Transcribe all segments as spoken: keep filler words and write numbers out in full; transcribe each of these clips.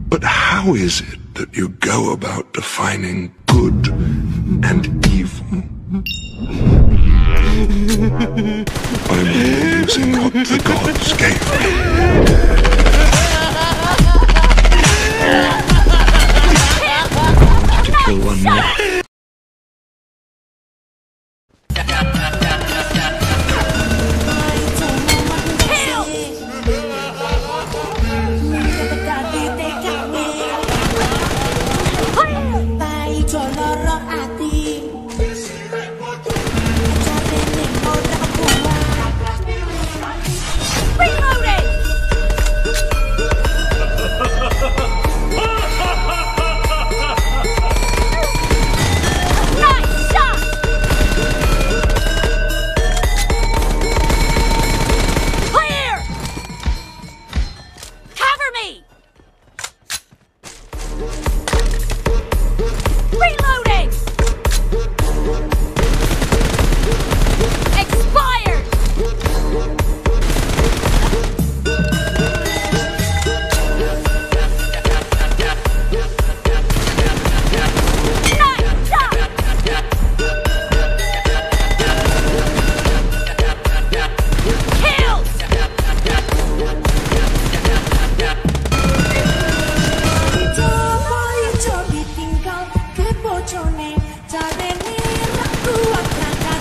But how is it that you go about defining good and evil? I'm only using what the gods gave me. I want you to kill one more.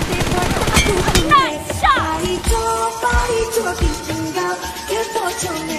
𝗕𝙗𝙗𝗃 𝗕𝙗𝙗𝗃 𝗕𝙗𝙗𝗃